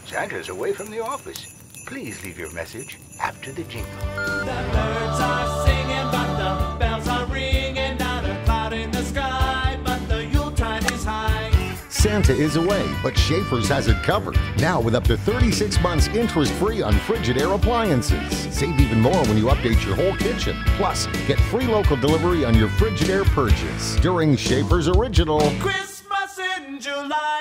Santa's away from the office. Please leave your message after the jingle. The birds are singing, but the bells are ringing. Not a cloud in the sky, but the Yuletide is high. Santa is away, but Schaefer's has it covered. Now with up to 36 months interest-free on Frigidaire appliances. Save even more when you update your whole kitchen. Plus, get free local delivery on your Frigidaire purchase during Schaefer's original Christmas in July.